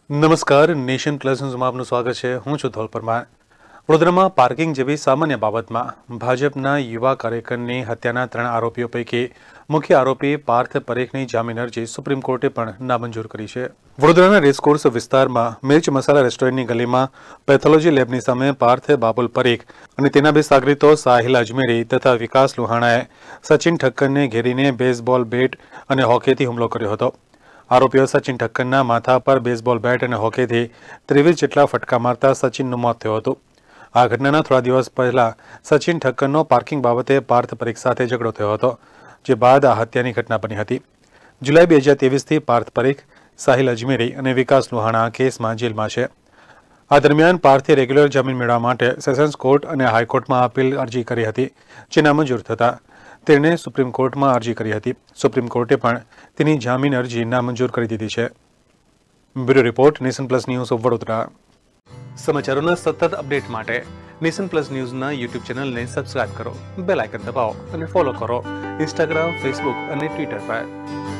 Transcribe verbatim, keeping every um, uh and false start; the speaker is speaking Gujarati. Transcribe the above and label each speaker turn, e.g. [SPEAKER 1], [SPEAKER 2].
[SPEAKER 1] નમસ્કાર, નેશન પ્લસ ન્યૂઝમાં આપનું સ્વાગત છે. હું છું ધોલ પરમાર. વડોદરામાં પાર્કિંગ જેવી સામાન્ય બાબતમાં ભાજપના યુવા કાર્યકરની હત્યાના ત્રણ આરોપીઓ પૈકી મુખ્ય આરોપી પાર્થ પરેખની જામીન અરજી સુપ્રીમ કોર્ટે પણ નામંજૂર કરી છે. વડોદરાના રેસકોર્સ વિસ્તારમાં મિર્ચ મસાલા રેસ્ટોરન્ટની ગલીમાં પેથોલોજી લેબની સામે પાર્થ બાબુલ પરેખ અને તેના બે સાગરીતો સાહિલ અજમેરી તથા વિકાસ લુહાણાએ સચિન ઠક્કરને ઘેરીને બેઝબોલ બેટ અને હોકીથી હુમલો કર્યો હતો. આરોપીઓ સચિન ઠક્કરના માથા પર બેઝબોલ બેટ અને હોકીથી ત્રેવીસ જેટલા ફટકા મારતા સચિનનું મોત થયું હતું. આ ઘટનાના થોડા દિવસ પહેલા સચિન ઠક્કરનો પાર્કિંગ બાબતે પાર્થ પરેખ સાથે ઝઘડો થયો હતો, જે બાદ આ હત્યાની ઘટના બની હતી. જુલાઈ બે હજાર ત્રેવીસથી પાર્થ પરેખ, સાહિલ અજમેરી અને વિકાસ લુહાણા કેસમાં જેલમાં છે. આ દરમિયાન પાર્થે રેગ્યુલર જામીન મેળવવા માટે સેશન્સ કોર્ટ અને હાઈકોર્ટમાં અપીલ અરજી કરી હતી, જે નામંજૂર થતાં તેણે સુપ્રીમ કોર્ટમાં અરજી કરી હતી. સુપ્રીમ કોર્ટે પણ તેની જામીન અરજી નામંજૂર કરી દીધી છે. Bureau report, nation plus news of Vadodara. સમાચારોના સતત અપડેટ માટે નેશન પ્લસ ન્યૂઝના યુટ્યુબ ચેનલને સબસ્ક્રાઇબ કરો, બેલ આઇકન દબાવો અને ફોલો કરો ઇન્સ્ટાગ્રામ, ફેસબુક અને ટ્વિટર પર.